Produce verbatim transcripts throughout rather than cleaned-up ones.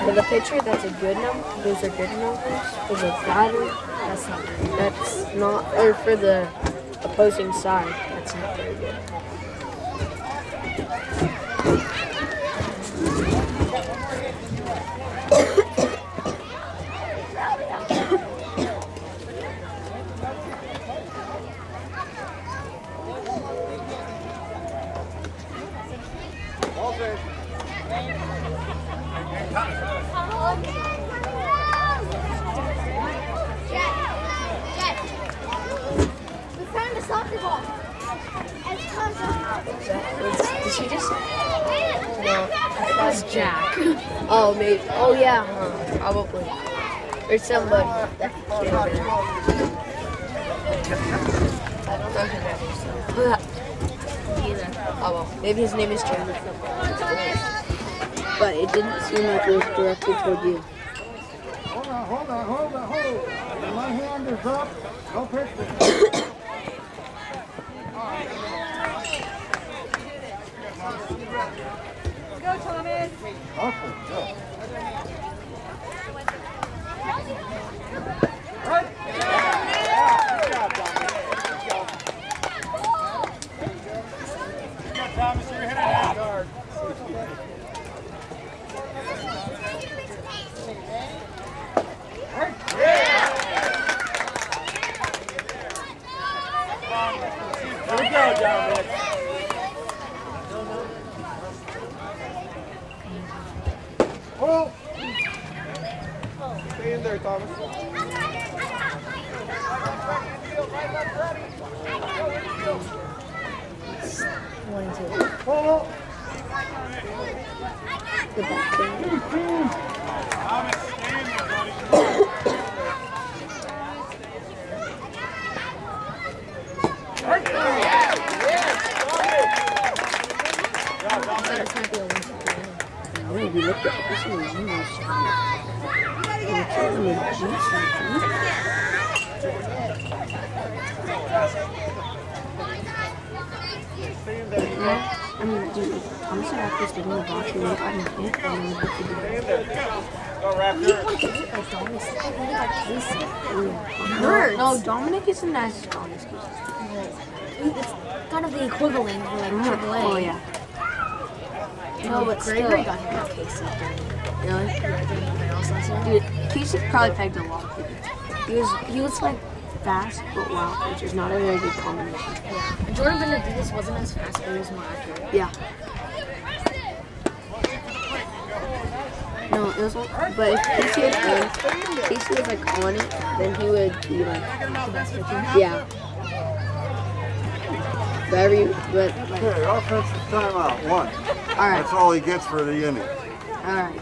For the pitcher, that's a good number. Those are good numbers. For the batter, that's not very good. That's not, or for the opposing side, that's not very good. Did she just? No, that's Jack. Oh, maybe. Oh, yeah, huh? Probably. Or somebody. That can't be. I don't know who that is. Either. Oh, well. Maybe his name is Jack. But it didn't seem like it was directed toward you. Hold on, hold on, hold on, hold on. My hand is up. Go pitch it. Go, Thomas. Okay, go. Right. Good job, Thomas. Good job, Thomas. You're hitting that hard. Here we go, Dominic. Oh! Stay in there, Thomas. One, two. Oh! The back thing. Thomas, stay in there, buddy. We looked at this one, you know, I mean, dude, Thomas and Raptors getting the box, we would have gotten hit, and then we have to do it. Go, Raptors. Hurts. No, Dominic isn't as strong as he is. It's kind of the equivalent for like triple A. Oh, yeah. No, but Gregory got hit by Casey. Really? Yeah, during the playoffs last year. Dude, Casey probably pegged a lot of people. He was, he was like fast, but wild, which is not a very good combination. Yeah. And Jordan Benavides wasn't as fast, but he was more accurate. Yeah. No, it was like, but if Casey had been, Casey was like on it, then he would be like, The best pitcher. yeah. Very, but like, Okay, offensive timeout, one. alright, That's all he gets for the inning. alright.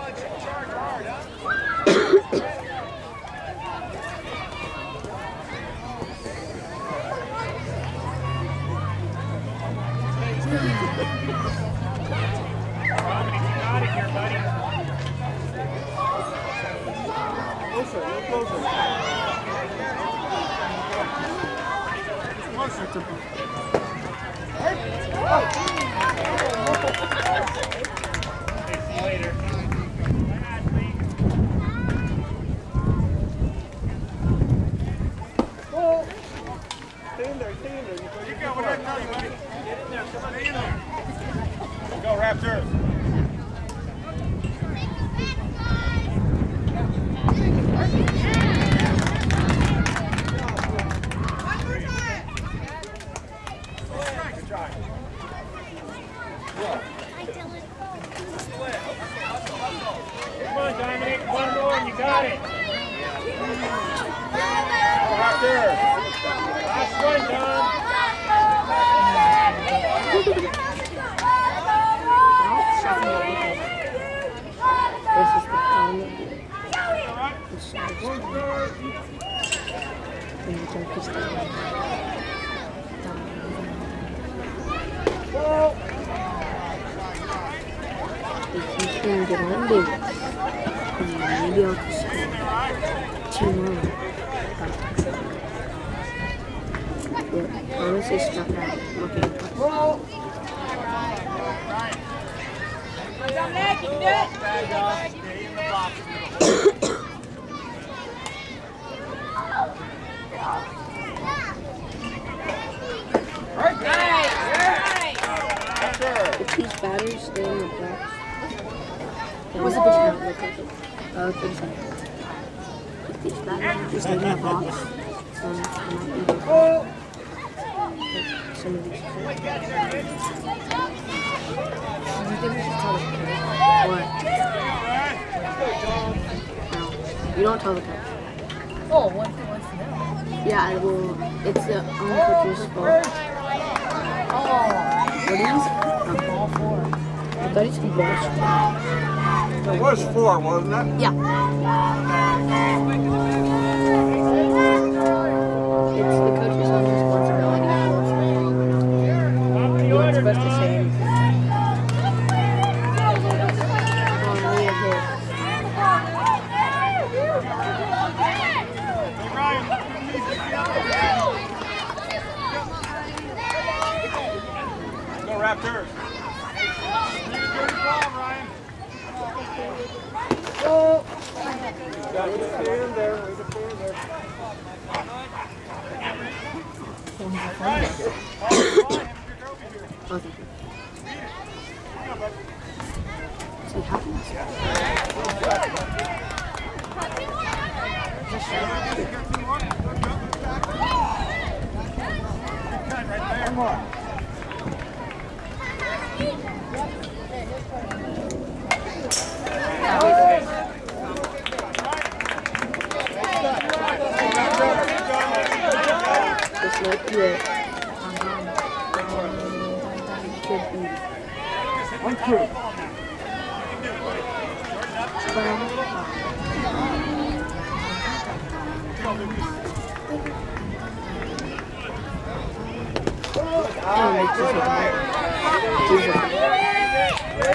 Stay in there, stay in there. You got what I tell you, buddy. Get in there, come on, stay in there. Go, Raptors. Good try. Come on, Dominic. One more and you got it. Go, Raptors. Last one, Don. This is the comment. The side is and the jump is down. If you can get on base, then maybe I'll just score two more. Yeah, Thomas is stuck out looking at us. Dominic, you can do it! If these batters stay in the box, What's the pitch count? uh, thirty seconds. If these batters just stay in the box, then it might be different. Some of these. Do you think we should tell the coach? What? No. You don't tell the coach. Oh, what if he wants to know? Yeah, well, it's the own coach's fault. Oh, What is it? all four. I thought he said balls. It was four, wasn't it? Yeah. It's the coach's own responsibility. You're not supposed to say anything. Oh, I need a hit. Go Raptors. Got to stay in there. Way to stay in there. Oh, thank you. See, happens. One more. This might be it. Could be. One, two. Oh, it's just a Jesus.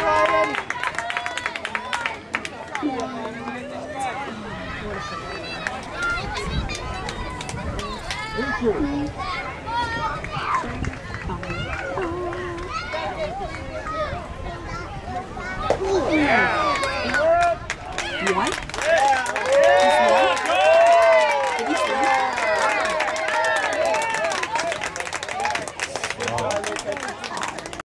You won? Did you